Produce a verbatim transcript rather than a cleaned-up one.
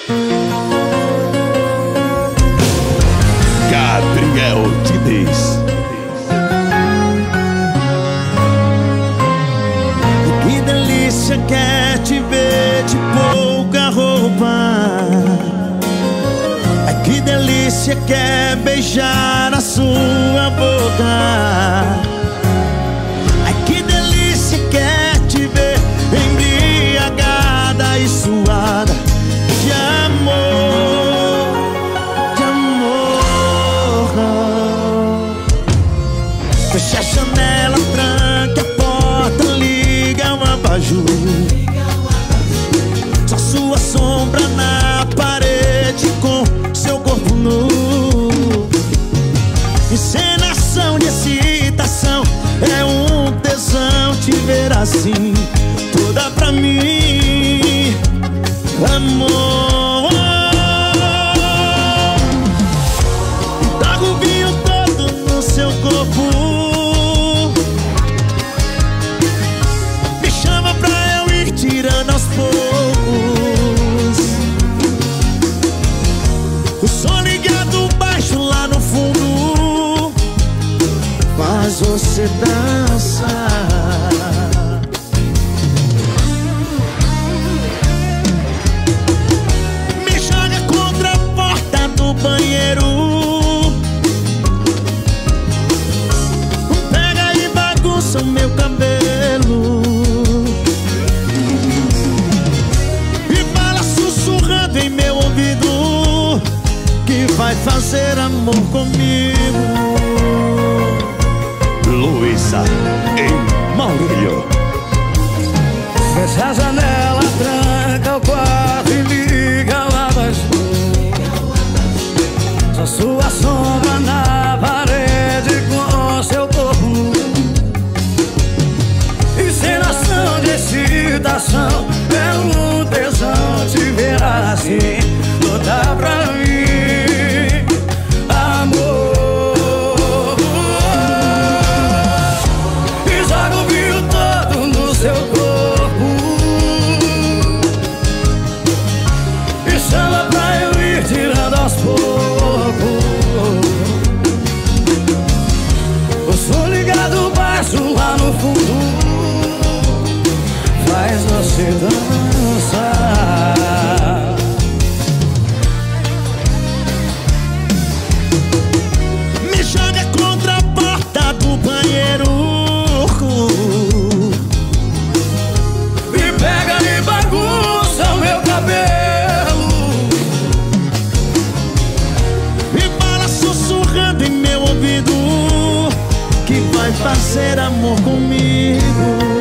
Gabriel Diniz. Que delícia que é te ver de pouca roupa. Ai, que delícia que é beijar a sua boca. Ai, que delícia que é te ver embriagada e suada de amor, de amor. Feche a janela, tranque a porta, liga o abajur. Só sua sombra na parede com seu corpo nu. Encenação de excitação, é um tesão te ver assim, toda pra mim, amor. Trago o vinho todo no seu corpo. Me chama pra eu ir tirando aos poucos. O som ligado baixo lá no fundo faz você dançar. Me joga contra a porta do banheiro. Pega e bagunça o meu cabelo. E fala sussurrando em meu ouvido que vai fazer amor comigo. Luísa em Maurílio. Fecha a janela, tranca o quarto e liga o abajur. Só sua sombra na parede com seu corpo nu. Encenação de excitação, é um tesão te ver assim, toda pra mim, amor. E joga o vinho todo no seu corpo. E chama pra eu ir tirando aos poucos. O som ligado baixo lá no fundo faz você dançar. Me joga contra a porta do banheiro. E pega e bagunça o meu cabelo. E fala sussurrando em meu ouvido que vai fazer amor comigo.